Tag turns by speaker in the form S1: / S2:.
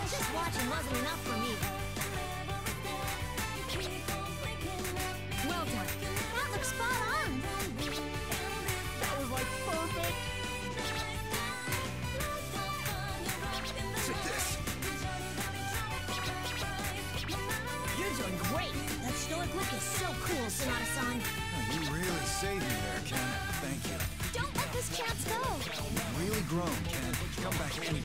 S1: Just watching wasn't enough for me. Well done. That looks spot on.
S2: That was like perfect. Take this.
S1: You're doing great. That stoic look is so cool, Sonata-san.
S2: Oh, you really saved me there, Ken. Thank you.
S1: Don't let this chance go.
S2: Really grown, Ken. Come back any